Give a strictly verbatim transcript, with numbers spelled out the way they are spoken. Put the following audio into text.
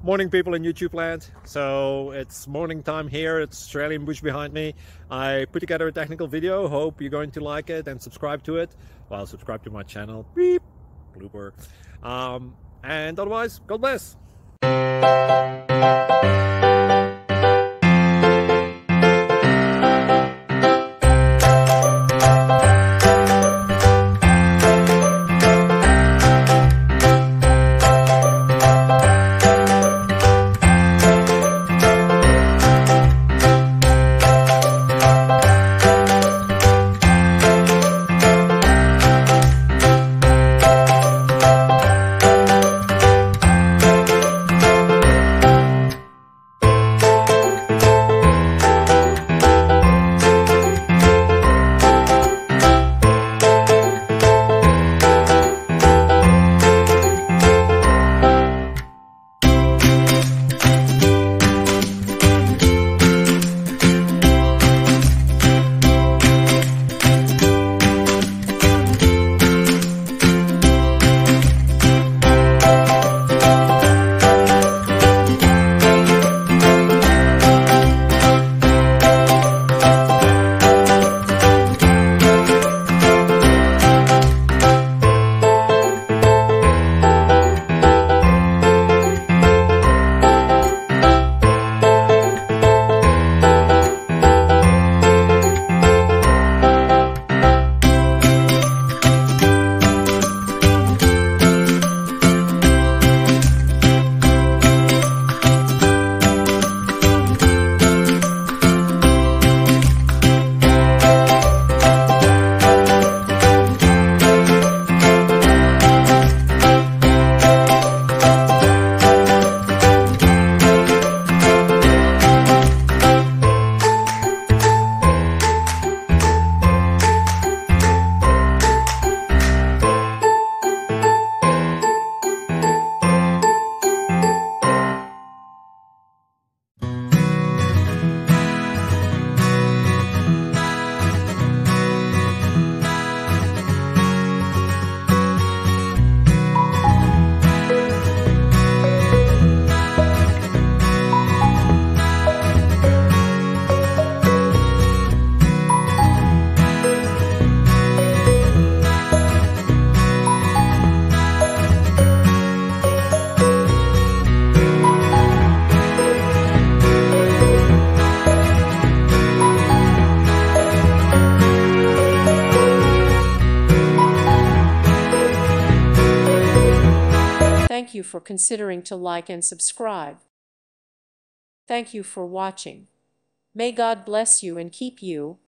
Morning, people in YouTube land. So it's morning time here. It's Australian bush behind me. I put together a technical video. Hope you're going to like it and subscribe to it. Well, subscribe to my channel. Beep. Blooper. Um, and otherwise, God bless. Thank you for considering to like and subscribe. Thank you for watching. May God bless you and keep you.